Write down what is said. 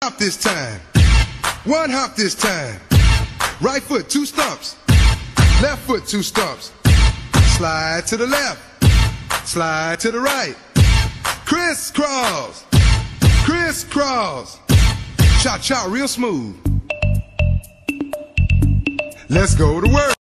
Hop this time. One hop this time. Right foot, 2 stumps. Left foot, 2 stumps. Slide to the left. Slide to the right. Crisscross. Crisscross. Cha-cha real smooth. Let's go to work.